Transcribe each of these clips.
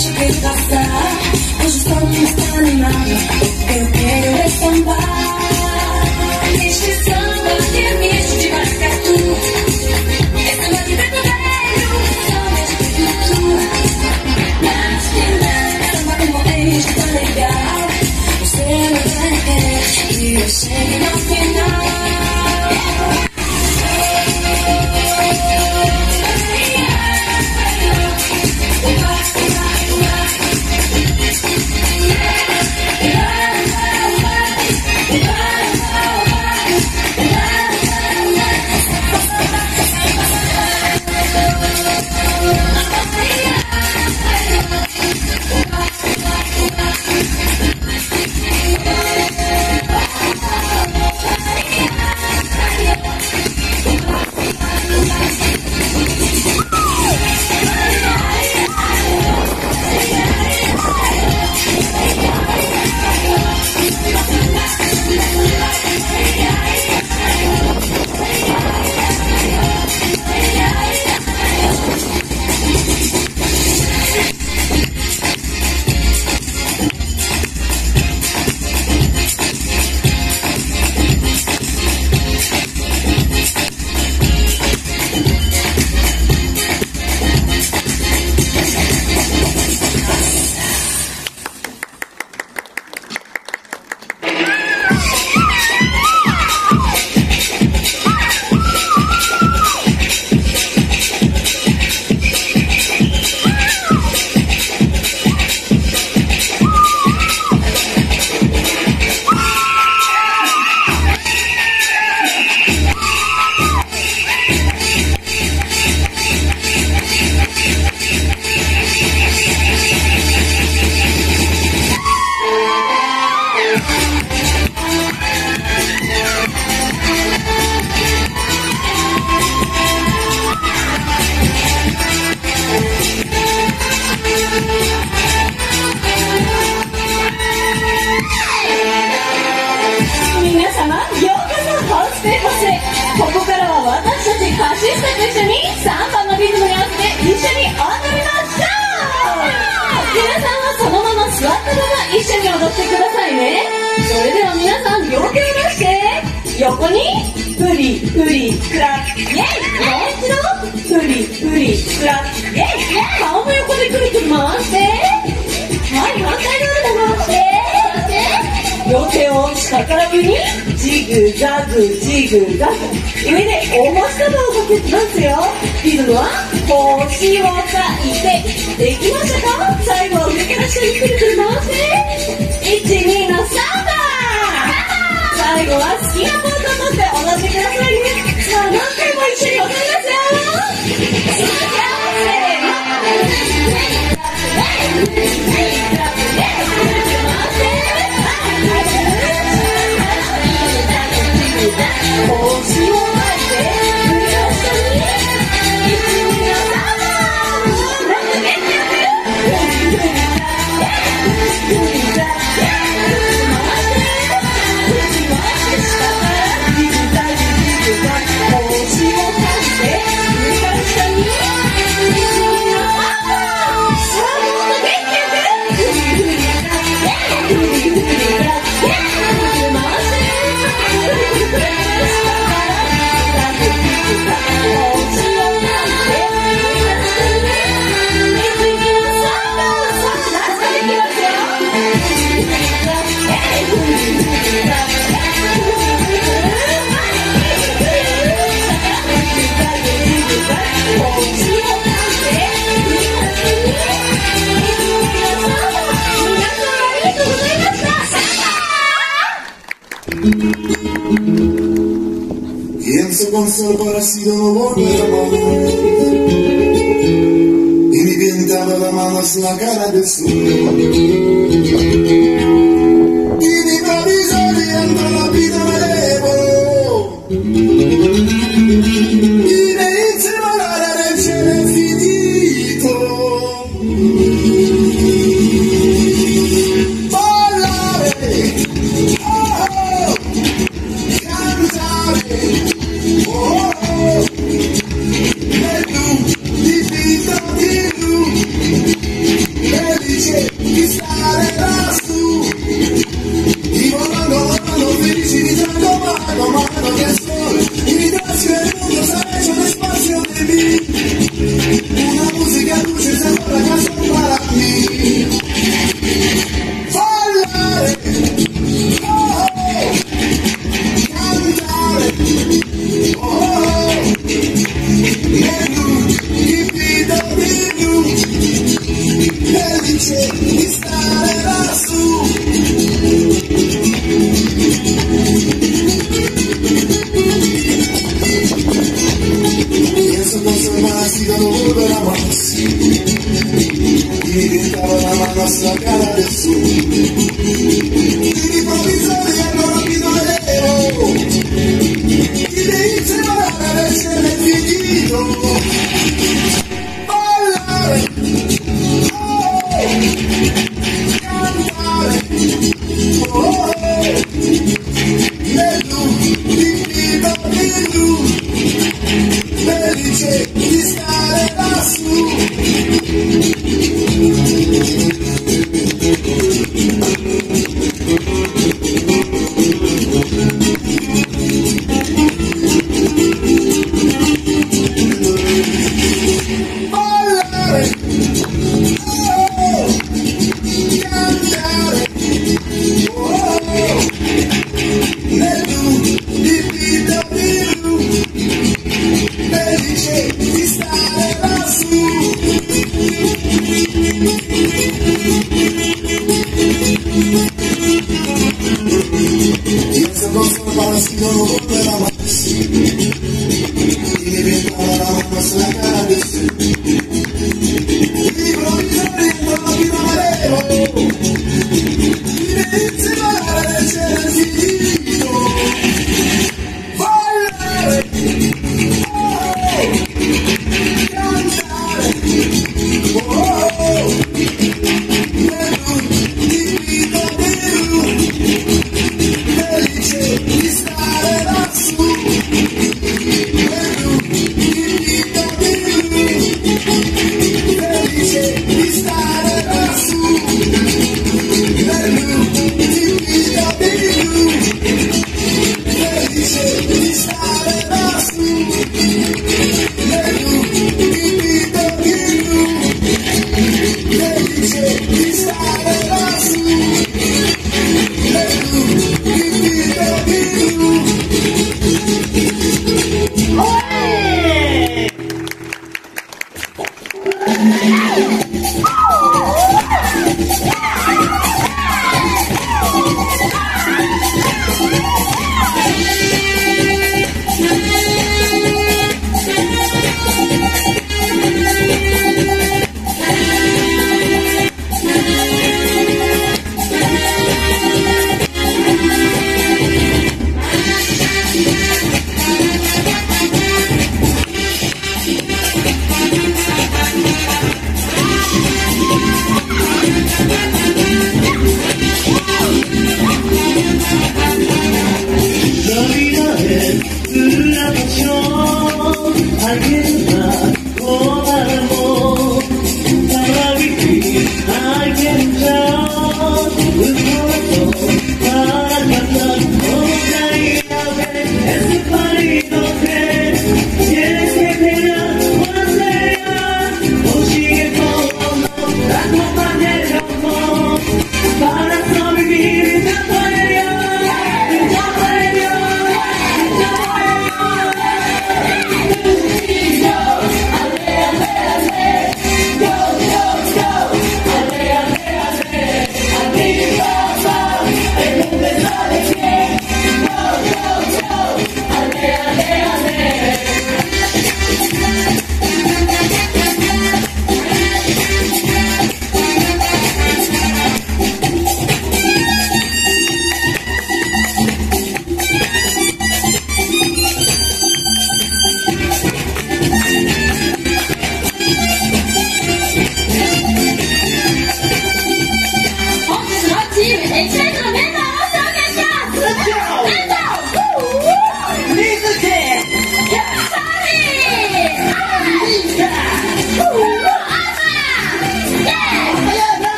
deixa o que passar. Hoje estamos animados, porque eu quero é sambar. Este samba que é misto de maracatu, é samba de preto velho, samba de tutu. Mas que nada, samba como este tão legal. Você não vai querer que eu chegue no final. 横にフリフリクラッイェイ、もう一度フリフリクラッイェイ、顔の横でくるくる回して、はい、反対側で回して、両手を下から上にジグザグジグザグ、上で重し玉をかけてますよ。リズムは腰をかいて、できましたか？最後は上から下にくるくる回して、1、2の3番、最後は好きなポーズをとって踊ってくださいね。さあ、何回も一緒に踊りますよ。せーの。腰を巻いて、首を下に、1、2の3番。もっと元気よく。 Pienso con solo parecido no volver a amar, y mi pintada la mano es la cara del sur, y mi cabeza dentro la vida me elevo, y me hice volar nel cielo infinito. Ballare, oh, cantare, oh, e tu, di vita di tu, e blu, ti vedo di blu, felice di stare lassù. Pienso cosas más y no volverá más. Y gritaba la mano hacia la cara del sur. Y improvvisare non rapido levo. Y le hice volar el cielo infinito. Ballare, oh, cantare, oh, nel blu, liquido di blu. Felice di stare lassù. Ballare, oh, cantare, oh, nel blu, liquido di blu. Felice di stare lassù. Io se posso fare si non volverà más. Y diventava la mano sulla cara del su. Improvvisare non la più amarelo. Inizia a volare nel cielo infinito. Ballare, cantare, oh, nel blu, liquido di blu, felice di stare lassù. Nel blu, liquido di blu, felice di stare lassù. Nel blu, liquido di blu, felice di stare lassù. Nel blu, liquido di blu, felice di stare lassù. Nel blu, liquido di blu.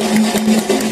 Thank